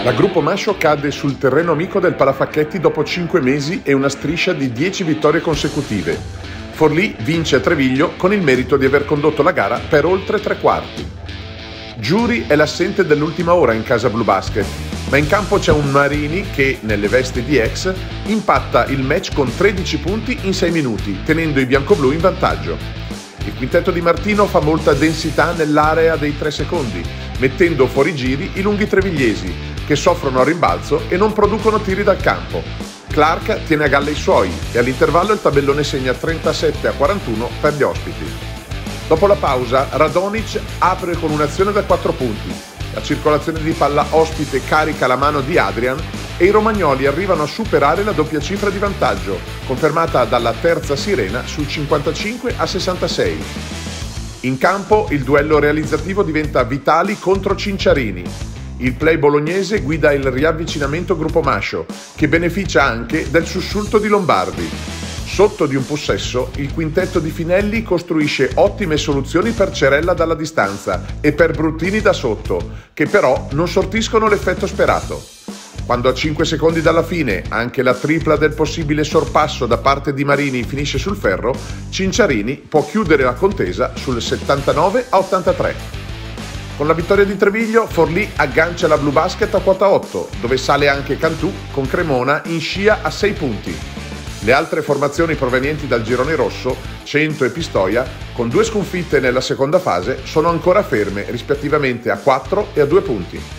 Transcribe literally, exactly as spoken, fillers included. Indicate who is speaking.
Speaker 1: La Gruppo Mascio cade sul terreno amico del Palafacchetti dopo cinque mesi e una striscia di dieci vittorie consecutive. Forlì vince a Treviglio con il merito di aver condotto la gara per oltre tre quarti. Giuri è l'assente dell'ultima ora in casa Blu Basket, ma in campo c'è un Marini che, nelle vesti di ex, impatta il match con tredici punti in sei minuti, tenendo i biancoblù in vantaggio. Il quintetto di Martino fa molta densità nell'area dei tre secondi, mettendo fuori giri i lunghi trevigliesi, che soffrono al rimbalzo e non producono tiri dal campo. Clark tiene a galla i suoi e all'intervallo il tabellone segna trentasette a quarantuno per gli ospiti. Dopo la pausa, Radonic apre con un'azione da quattro punti. La circolazione di palla ospite carica la mano di Adrian e i romagnoli arrivano a superare la doppia cifra di vantaggio, confermata dalla terza sirena sul cinquantacinque a sessantasei. In campo il duello realizzativo diventa Vitali contro Cinciarini. Il play bolognese guida il riavvicinamento Gruppo Mascio, che beneficia anche del sussulto di Lombardi. Sotto di un possesso, il quintetto di Finelli costruisce ottime soluzioni per Cerella dalla distanza e per Bruttini da sotto, che però non sortiscono l'effetto sperato. Quando a cinque secondi dalla fine anche la tripla del possibile sorpasso da parte di Marini finisce sul ferro, Cinciarini può chiudere la contesa sul settantanove a ottantatré. Con la vittoria di Treviglio, Forlì aggancia la Blu Basket a quota otto, dove sale anche Cantù con Cremona in scia a sei punti. Le altre formazioni provenienti dal girone rosso, Cento e Pistoia, con due sconfitte nella seconda fase, sono ancora ferme rispettivamente a quattro e a due punti.